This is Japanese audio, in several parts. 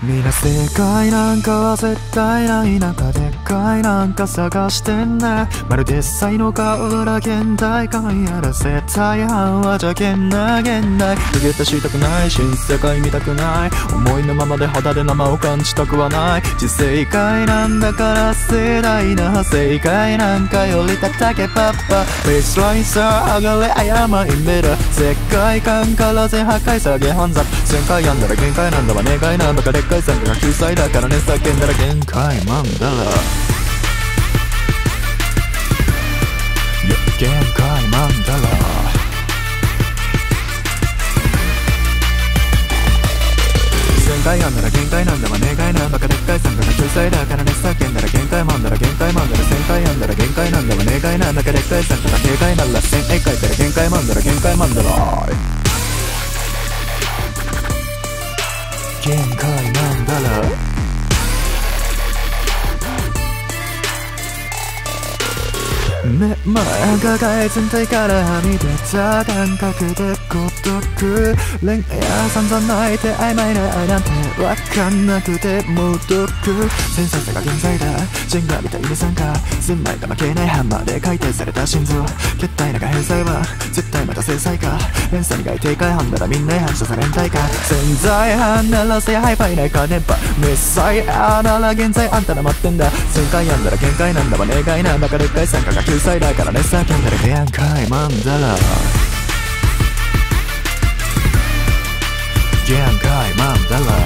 みんな正解なんかは絶対ない中でっかいなんか探してんね。まるで才能か裏現代感やら絶対犯は邪険な現代。逃げ出したくない新世界見たくない。思いのままで肌で生を感じたくはない。自正解なんだから盛大な正解なんかより叩けパッパ。フェイスライサー上がれ誤いメラ。世界観から全破壊下げハンザ1000回やんだら限界なんだわ願いなんだかでっかい参加が救済だからね叫んだら限界マンだら限界マンだら1000回やんだら限界なんだわ願いなんだかでっかい参加が救済だからね叫んだら限界マンだら限界マンだら1000回やんだら限界なんだわ願いなんだかでっかい参加が警戒なら1000回から限界マンだら限界マンだら限界なんだら目前抱え全体からはみ出た感覚で孤独恋愛散々泣いて曖昧な愛なんてわかんなくてもどく繊細さが現在だジェンガみたいに参加すんないが負けないハンマーで回転された心臓決体なが返済は絶対また制裁か連鎖に外定海犯ならみんな反射されんたいか潜在犯なら正敗ファイないか電波メッサイアなら現在あんたら待ってんだ1000回やんだら限界なんだわ願いなんだかでっかい参加が救済だからね叫んだら限界マンだら限界マンだら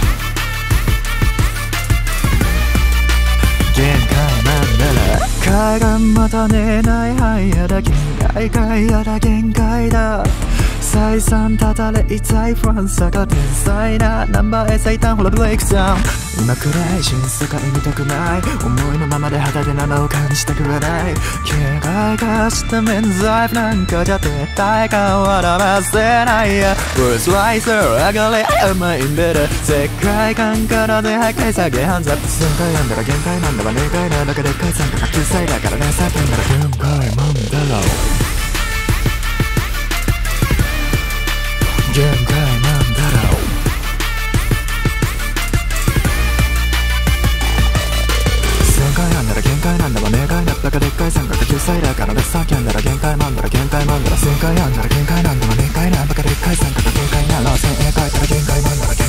限界マンだら海岸また寝ないはいやだ限界かやだ限界だ再三たたれ痛い不安さが天才なナンバー A 最短ほらブレイクダウン今くらい新世界見たくない思いのままで肌で生を感じたくはない警戒化した免罪符なんかじゃ絶対変わらませないやブルースライサー上がれ甘いんベル世界観からで破壊下げハンズアップ1000回やんだら限界なんだわ願いなんだかでっかい参加が救済だからね叫んだら限界マンだろ限界なんだろう1000回やんだら限界なんだわ願いなんだかでっかい参加が救済だからね叫んだら限界マンだら限界マンだら1000回やんだら限界なんだわ願いなんだかでっかい参加が限界なら1000回から限界マンだら